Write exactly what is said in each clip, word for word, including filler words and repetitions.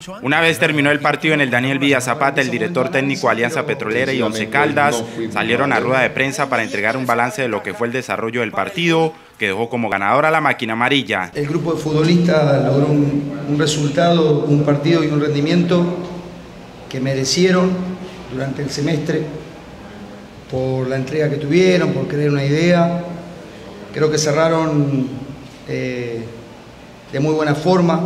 Una vez terminó el partido en el Daniel Villa Zapata, el director técnico de Alianza Petrolera y Once Caldas salieron a rueda de prensa para entregar un balance de lo que fue el desarrollo del partido, que dejó como ganadora a la máquina amarilla. El grupo de futbolistas logró un, un resultado, un partido y un rendimiento que merecieron durante el semestre por la entrega que tuvieron, por creer una idea. Creo que cerraron eh, de muy buena forma.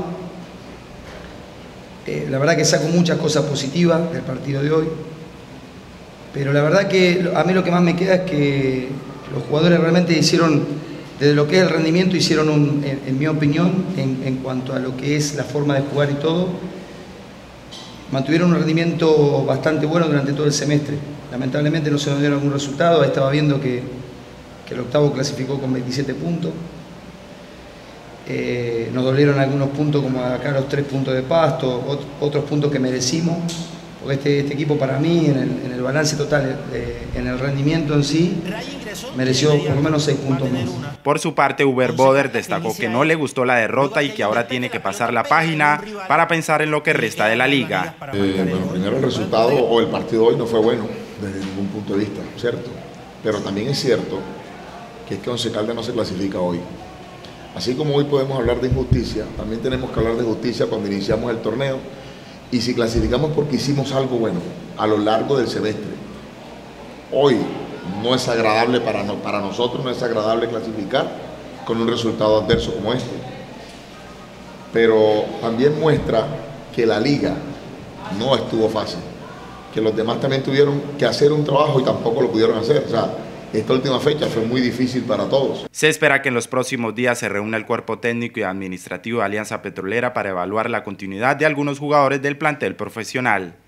Eh, la verdad que saco muchas cosas positivas del partido de hoy, pero la verdad que a mí lo que más me queda es que los jugadores realmente hicieron, desde lo que es el rendimiento, hicieron, un, en, en mi opinión, en, en cuanto a lo que es la forma de jugar y todo, mantuvieron un rendimiento bastante bueno durante todo el semestre. Lamentablemente no se nos dieron algún resultado. Ahí estaba viendo que, que el octavo clasificó con veintisiete puntos. Eh, nos dolieron algunos puntos, como acá los tres puntos de Pasto, ot otros puntos que merecimos, porque este, este equipo para mí, en el, en el balance total, de, en el rendimiento en sí, mereció por lo menos seis puntos más. Por su parte, Uber Boder destacó que no le gustó la derrota y que ahora tiene que pasar la página para pensar en lo que resta de la liga. Eh, bueno, primero el resultado o el partido hoy no fue bueno desde ningún punto de vista, ¿cierto? Pero también es cierto que es que Once Caldas no se clasifica hoy. Así como hoy podemos hablar de injusticia, también tenemos que hablar de justicia cuando iniciamos el torneo y si clasificamos porque hicimos algo bueno a lo largo del semestre. Hoy no es agradable para, no, para nosotros, no es agradable clasificar con un resultado adverso como este. Pero también muestra que la liga no estuvo fácil, que los demás también tuvieron que hacer un trabajo y tampoco lo pudieron hacer. O sea, esta última fecha fue muy difícil para todos. Se espera que en los próximos días se reúna el cuerpo técnico y administrativo de Alianza Petrolera para evaluar la continuidad de algunos jugadores del plantel profesional.